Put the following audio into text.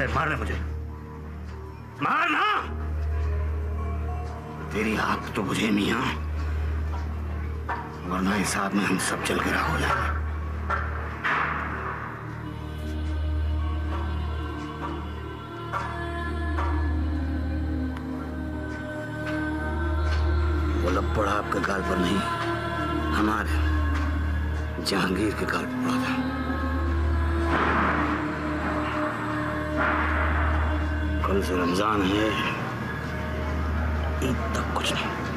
है, मारना मुझे, मारना। तेरी आंख तो बुझे मियां, वरना हिसाब में हम सब जल के राख हो जाएंगे। वो लपड़ा आपके गाल पर नहीं, हमारे जहांगीर के गाल पर पड़ा था। कल से रमजान है, ईद तक कुछ नहीं।